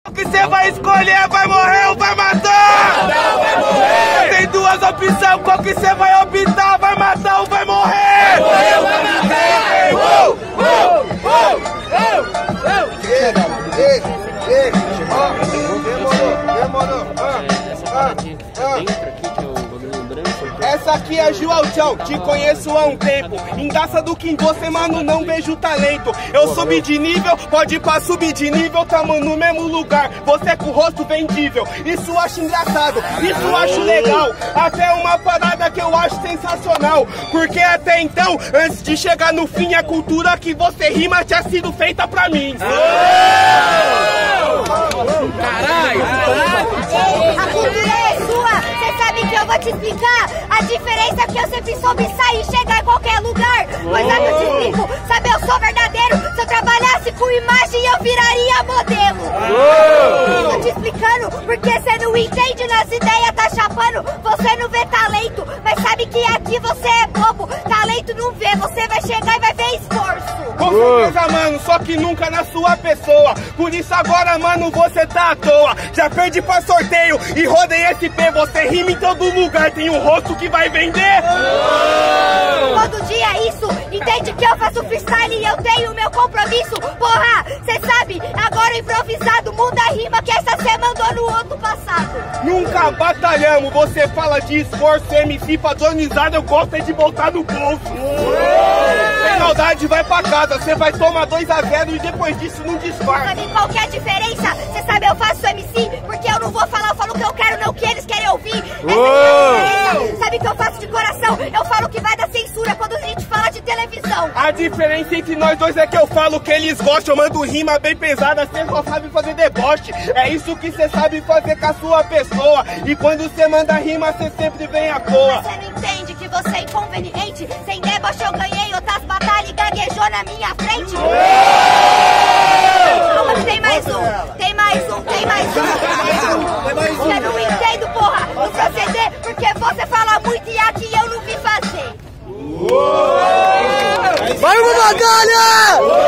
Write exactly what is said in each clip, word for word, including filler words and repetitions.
O que você vai escolher? Vai morrer ou vai matar? Não, vai morrer! Tem duas opções, qual que você vai optar? Vai matar ou vai morrer? Vai morrer ou vai matar? Uou, uou, uou, uou, uou. Chega, chega, chega. Demorou, demorou. Ah, ah, Essa aqui é João, te conheço há um tempo. Engraça do que em você, mano, não vejo talento. Eu subi de nível, pode ir pra subir de nível, tamo no mesmo lugar. Você com o rosto vendível, isso eu acho engraçado, isso eu acho legal. Até uma parada que eu acho sensacional. Porque até então, antes de chegar no fim, a cultura que você rima tinha sido feita pra mim. Caralho! A cultura é sua, você sabe que eu vou te explicar. A diferença é que eu sempre soube sair e chegar em qualquer lugar. Pois sabe, eu te explico, sabe, eu sou verdadeiro. Se eu trabalhasse com imagem, eu viraria modelo. Tô te explicando, porque você não entende nas ideias, tá chapando. Você não vê talento, mas sabe que aqui você é bobo. Talento não vê, você vai chegar e vai ver esforço. Com certeza, mano, só que nunca na sua pessoa. Por isso agora, mano, você tá à toa. Já perdi pra sorteio e rodei S P. Você rima em todo lugar, tem um rosto que vai vender. Todo dia é isso, entende que eu faço freestyle e eu tenho meu compromisso. Porra, cê sabe, agora improvisado, muda a rima que essa cê mandou no outro passado. Nunca batalhamos, você fala de esforço, M C padronizado, eu gosto é de botar no bolso. Sem maldade, vai pra casa, você vai tomar dois a zero e depois disso não disfarça. Sabe qual que é a diferença? Cê sabe, eu faço M C porque eu não vou falar, eu falo o que eu quero, não o que eles querem ouvir. Essa é a diferença. Sabe que eu faço de coração, eu falo que vai da censura quando a gente fala de televisão. A diferença entre nós dois é que eu falo que eles gostam, eu mando rima bem pesada, cê só sabe fazer deboche. É isso que cê sabe fazer com a sua pessoa. E quando cê manda rima, cê sempre vem à toa. Mas cê não entende que você é inconveniente. Sem deboche eu ganhei outras batalhas e gaguejou na minha frente. Calma que tem mais um, tem mais um, tem mais um, tem mais um. Você não entende, porra, no proceder, porque você fala muito e aqui eu não vi fazer. vai uma batalha!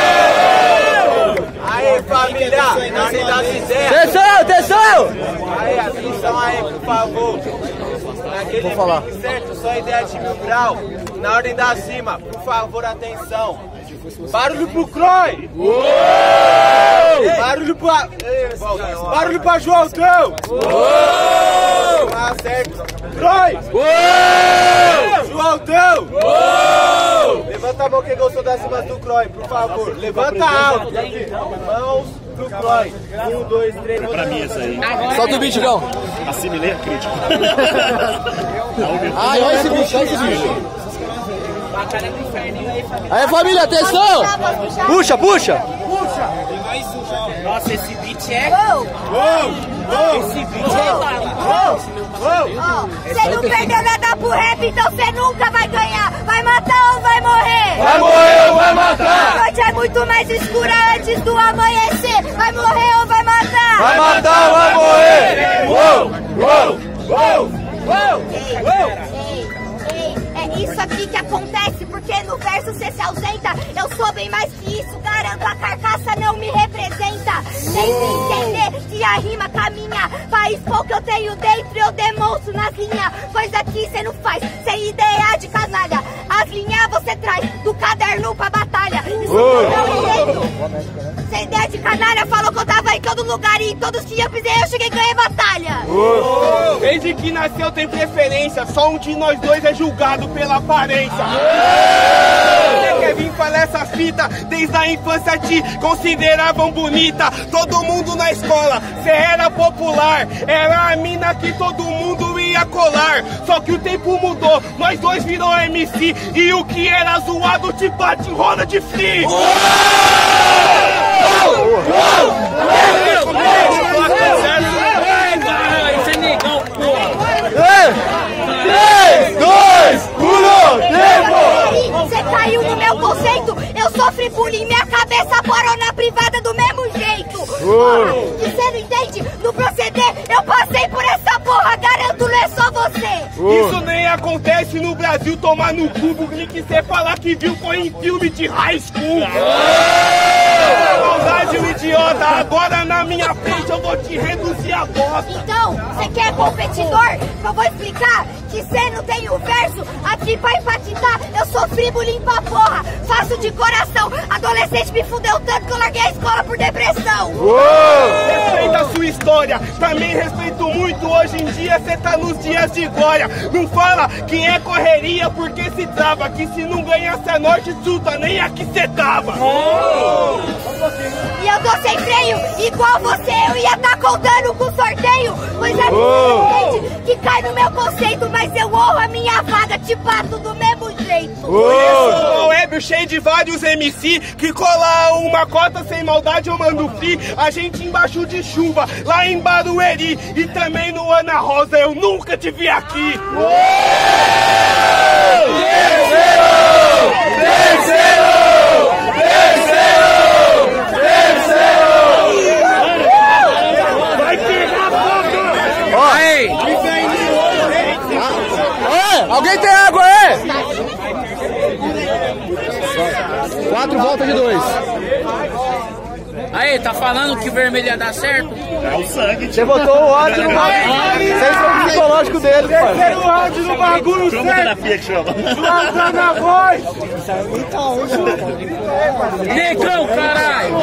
Aí, família, na ordem das ideias. Atenção, atenção! Aí, atenção aí, por favor. Naquele Vou falar. pique certo, só ideia de mil grau. Na ordem da cima, por favor, atenção. Barulho pro Croy! Barulho pra... Barulho pra Joãozão! Ah, certo. Croy! Joãozão! Levanta a mão quem gostou das rimas do Croy, por favor. Levanta alto. Mãos pro Croy. Um, dois, três. Pra mim essa aí. Solta o beat, Gão. Assimilei a crítica. Ai, olha esse bicho, olha esse bicho. Aí, família, atenção! Puxa, puxa! Nossa, esse beat é... Esse beat é Você não perdeu nada pro rap, então você nunca vai ganhar. Vai matar ou vai morrer? Vai morrer ou vai matar? A noite é muito mais escura antes do amanhecer. Vai morrer ou vai matar? Vai matar ou vai morrer? Uou, uou, uou, uou, uou. É isso aqui que acontece, porque no verso cê se ausenta. Eu sou bem mais que isso, garanto, a carcaça não me representa. Tem que entender que a rima caminha pra expor o que eu tenho dentro, eu demonstro nas linhas. Pois aqui cê não faz, sem ideia de canalha. As linhas você traz, do caderno pra batalha. Isso eu não entendo. Sem ideia de canalha, falou que eu tava em todo lugar e em todos que eu pisei eu cheguei e ganhei batalha. Oh. Desde que nasceu tem preferência, só um de nós dois é julgado pela aparência. Você quer vir falar essas fitas? Desde a infância te consideravam bonita. Todo mundo na escola, cê era popular. Era a mina que todo mundo ia colar. Só que o tempo mudou, nós dois virou M C. E o que era zoado te bate em roda de free. Oh! Oh! Oh! Esse é negão, porra. três, dois, um, tempo! Você caiu no meu conceito. Eu sofri bullying, minha cabeça parou na privada do mesmo jeito. Uh. E você não entende? No proceder, eu passei por essa porra, garanto, não é só você. Uh. Isso nem acontece no Brasil, tomar no cubo, que você falar que viu foi em filme de high school. Uh. Maldade, o idiota, agora na minha frente eu vou te reduzir a bosta. Então, você quer competidor? Eu vou explicar que cê não tem o verso aqui pra impactar. Eu sou fribo, limpa a porra, faço de coração. Adolescente me fudeu tanto que eu larguei a escola por depressão. Respeita a sua história, também respeito muito. Hoje em dia cê tá nos dias de glória. Não fala que é correria porque se trava, que se não ganhasse a norte suta, nem aqui cê tava. Oh. E eu tô sem freio, igual você, eu ia tá contando com sorteio. Pois é oh. que cai no meu conceito, mas eu honro a minha vaga, te bato do mesmo jeito. Conheço o web cheio de vários M C que cola uma cota sem maldade, eu mando free. A gente embaixo de chuva, lá em Barueri. E também no Ana Rosa, eu nunca te vi aqui. Oh. Terceiro! Terceiro! Terceiro! Terceiro! Vai pegar fogo! Ó, aí! Alguém tem água aí? Quatro voltas de dois. Aí, tá falando que o vermelho ia dar certo? É o sangue. Você botou o ódio no bagulho. Você foi o psicológico dele, pai. Terceiro round no bagulho, Cromoterapia que chama. Planta na voz! Negão, caralho!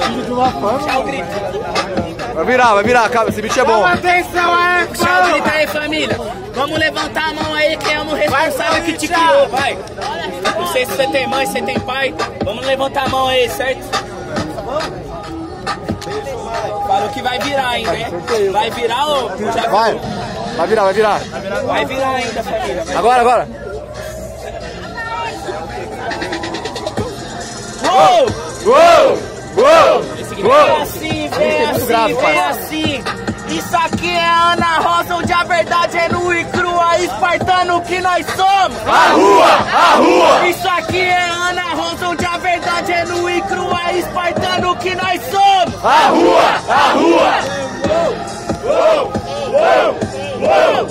Vai virar, vai virar, calma, esse bicho é bom. Atenção aí, Deixa eu gritar aí, família. Vamos levantar a mão aí, que é o responsável que te criou, vai. Não sei se você tem mãe, se você tem pai. Vamos levantar a mão aí, certo? Falou que vai virar ainda, né? Vai virar ou já Vai, vai virar, vai virar. vai virar ainda, família. Agora, agora. Uou! Uou! Uou! Vem assim, vem assim, vem assim. Isso aqui é a Ana Rosa, onde a verdade é nua e crua, espartano que nós somos. A rua, a rua. Isso aqui é a Ana Rosa, onde a verdade é nua e crua, espartano que nós somos. A rua, a rua. Uou, uou, uou,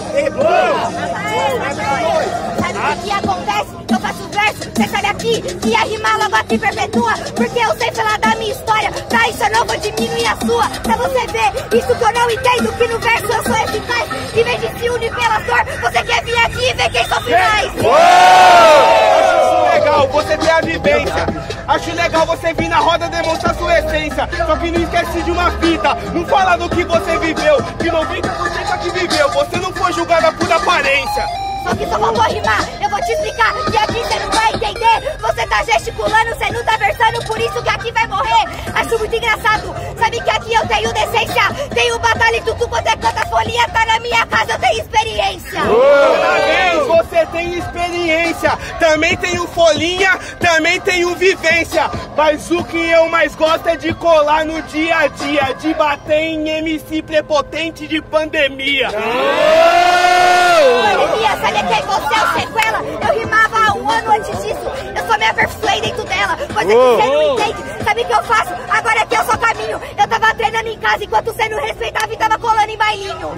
sabe o que acontece? Eu faço verso, você sabe aqui que a rima logo aqui perpetua. Porque eu sei falar da minha história, pra isso eu não vou diminuir a sua. Pra você ver, isso que eu não entendo, que no verso eu sou eficaz. Em vez de se unir pela dor, você quer vir aqui e ver quem sofre mais. Acho legal você ter a vivência. Acho legal você vir na roda demonstrar sua essência. Só que não esquece de uma fita, não fala do que você viveu. Que noventa por cento aqui viveu, você não foi julgada por aparência. Só que só faltou rimar, eu vou te explicar que aqui você não vai entender. Você tá gesticulando, você não tá versando, por isso que aqui vai morrer. Acho muito engraçado, sabe que aqui eu tenho decência. Tenho batalha e tudo quanto é canta folhinha, tá na minha casa, eu tenho experiência. Parabéns, você tem experiência. Também tenho folhinha, também tenho vivência. Mas o que eu mais gosto é de colar no dia a dia, de bater em M C prepotente de pandemia. Pandemia, sabe quem você é o sequela? Eu rimava há um ano antes disso. Eu só me aperfeiçoei dentro dela. Coisa que você não entende. Sabe o que eu faço? Agora que eu sou caminho. Eu tava treinando em casa enquanto você não respeitava e tava colando em bailinho.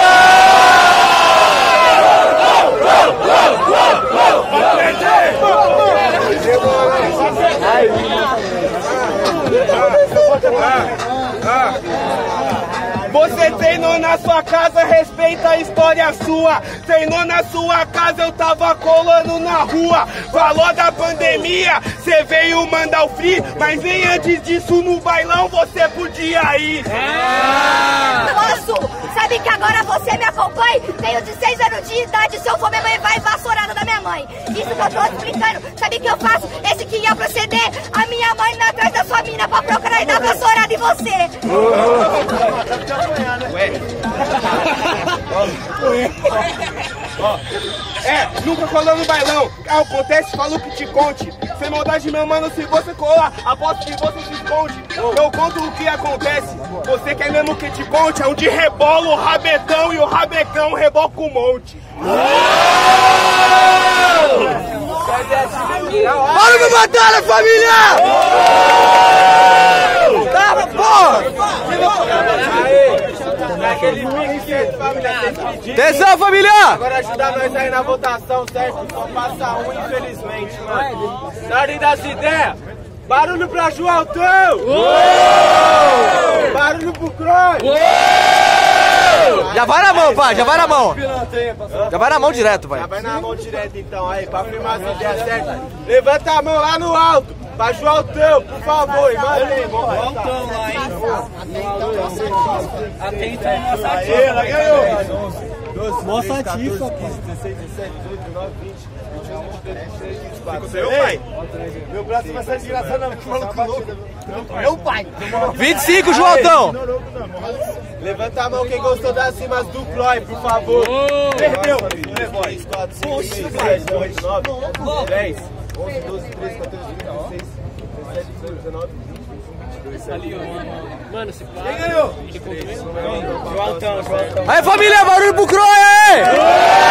Você treinou na sua casa, respeita a história sua. Treinou na sua casa, eu tava colando na rua. Falou da pandemia, cê veio mandar o free. Mas nem antes disso no bailão você podia ir. Posso? Sabe que agora você me acompanha? Tenho dezesseis anos de idade, se eu for minha mãe vai vassourada da minha mãe. Isso que eu tô explicando, sabe o que eu faço? Esse que ia proceder, a minha mãe indo atrás da sua mina pra procurar e dar vassourada em você. É, nunca colou no bailão. Acontece, falo que te conte. Sem maldade, meu mano, se você colar, aposto que você se esconde. Eu conto o que acontece. Você quer mesmo que te conte? É onde rebola o rabetão e o rabecão reboca o monte. Bora pra batalha, família! Tava, porra! Atenção, família! Agora ajudar nós aí na votação, certo? Só passa um, infelizmente, mano. Na ordem das ideias, Barulho pra Joaltão! Barulho pro Croy! Já vai na mão, pai, já vai na mão. Já vai na mão direto, pai. Já vai na mão direto então, aí, pra firmar as ideias certas. Levanta a mão lá no alto, pra Joaltão, por favor, e mantém. Joaltão lá, hein? Atenta aí, nossa Aí, ela ganhou. Nossa ativa aqui. dezesseis, dezessete, dezoito, dezenove, vinte, vinte e um, vinte e dois, vinte e três, vinte e quatro. Seu pai? Meu braço vai ser desgraçado, não. Que maluco louco. Meu pai. vinte e cinco, Joaltão. Levanta a mão quem gostou das rimas do Croy, por favor. Perdeu. três, quatro, cinco, seis, sete, oito, nove, dez, onze, doze, treze, quatorze, quinze, dezesseis, dezessete, dezoito, dezenove, vinte, vinte e um, vinte e dois, vinte e três. Mano, se pá. Quem ganhou? Joaltão, Joaltão. Aí, família, barulho pro Croy aí!